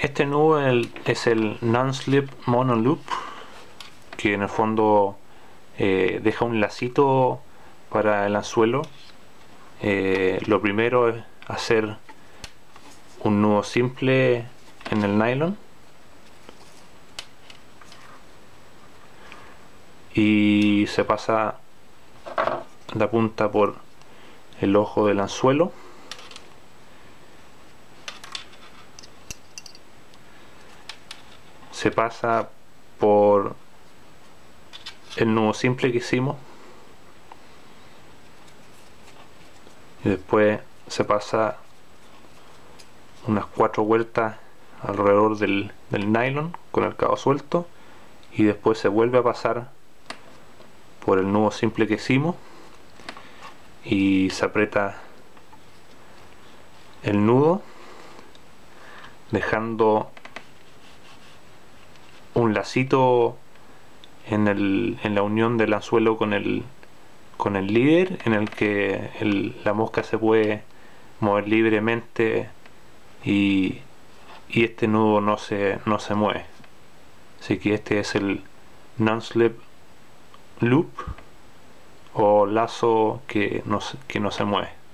Este nudo es el Non-Slip Mono Loop, que en el fondo deja un lacito para el anzuelo. Lo primero es hacer un nudo simple en el nylon y se pasa la punta por el ojo del anzuelo. Se pasa por el nudo simple que hicimos y después se pasa unas 4 vueltas alrededor del nylon con el cabo suelto y después se vuelve a pasar por el nudo simple que hicimos y se aprieta el nudo dejando un lacito en la unión del anzuelo con el líder, en el que la mosca se puede mover libremente y este nudo no se mueve. Así que este es el non-slip loop o lazo que no se mueve.